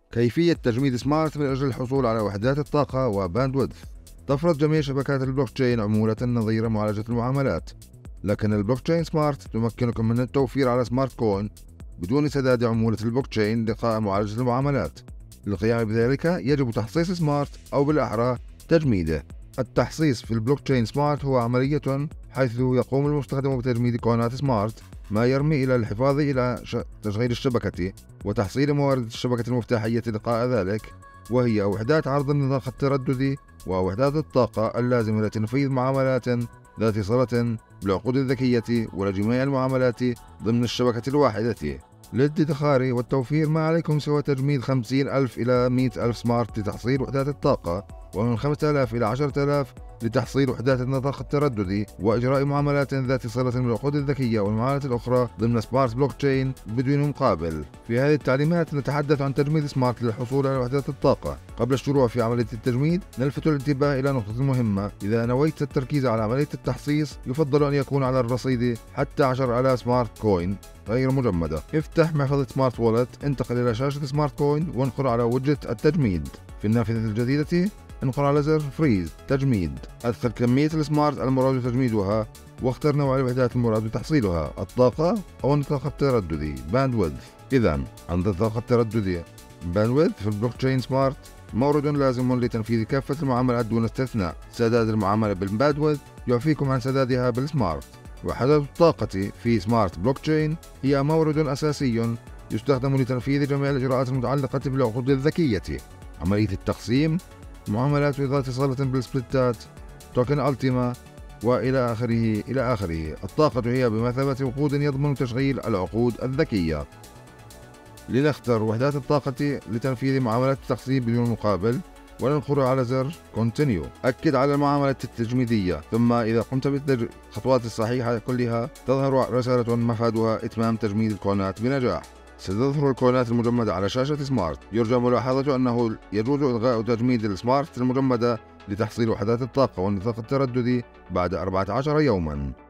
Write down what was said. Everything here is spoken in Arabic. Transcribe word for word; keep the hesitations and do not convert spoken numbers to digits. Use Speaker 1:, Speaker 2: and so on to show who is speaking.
Speaker 1: كيفية تجميد سمارت من أجل الحصول على وحدات الطاقة وباندويث. تفرض جميع شبكات البلوك تشين عمولة نظيرة معالجة المعاملات، لكن البلوك تشين سمارت تمكنكم من التوفير على سمارت كوين بدون سداد عمولة البلوك تشين لقاء معالجة المعاملات. للقيام بذلك يجب تخصيص سمارت أو بالأحرى تجميده. التحصيص في البلوك تشين سمارت هو عملية حيث يقوم المستخدم بتجميد كونات سمارت، ما يرمي إلى الحفاظ إلى تشغيل الشبكة وتحصيل موارد الشبكة المفتاحية لقاء ذلك، وهي وحدات عرض النطاق الترددي ووحدات الطاقة اللازمة لتنفيذ معاملات ذات صلة بالعقود الذكية ولجميع المعاملات ضمن الشبكة الواحدة. للادخار والتوفير ما عليكم سوى تجميد خمسين ألف إلى مئة ألف سمارت لتحصيل وحدات الطاقة، ومن خمسة آلاف إلى عشرة آلاف لتحصيل وحدات النطاق الترددي، وإجراء معاملات ذات صلة بالعقود الذكية والمعاملات الأخرى ضمن سمارت بلوك تشين بدون مقابل. في هذه التعليمات نتحدث عن تجميد سمارت للحصول على وحدات الطاقة. قبل الشروع في عملية التجميد نلفت الانتباه إلى نقطة مهمة: إذا نويت التركيز على عملية التحصيص يفضل أن يكون على الرصيد حتى عشرة آلاف سمارت كوين غير مجمدة. افتح محفظة سمارت وولت، انتقل إلى شاشة سمارت كوين وانقر على وجهة التجميد. في النافذة الجديدة انقر على زر فريز تجميد. ادخل كمية السمارت المراد تجميدها واختر نوع الوحدات المراد تحصيلها: الطاقة أو النطاق الترددي باندويث. إذا عند النطاق الترددي باندويث في البلوك تشين سمارت مورد لازم لتنفيذ كافة المعاملات دون استثناء. سداد المعاملة بالباندويث يعفيكم عن سدادها بالسمارت. وحدات الطاقة في سمارت بلوك تشين هي مورد أساسي يستخدم لتنفيذ جميع الإجراءات المتعلقة بالعقود الذكية، عملية التقسيم، معاملات ذات صلة بالسبليتات، توكن ألتيما، وإلى آخره إلى آخره. الطاقة هي بمثابة وقود يضمن تشغيل العقود الذكية. لنختر وحدات الطاقة لتنفيذ معاملات التقسيم بدون مقابل وننقر على زر Continue. أكد على المعاملة التجميدية، ثم إذا قمت بالخطوات الصحيحة كلها تظهر رسالة مفادها إتمام تجميد الكونات بنجاح. ستظهر الكونات المجمدة على شاشة سمارت. يرجى ملاحظة أنه يجوز إلغاء تجميد السمارت المجمدة لتحصيل وحدات الطاقة والنطاق الترددي بعد أربعة عشر يوماً.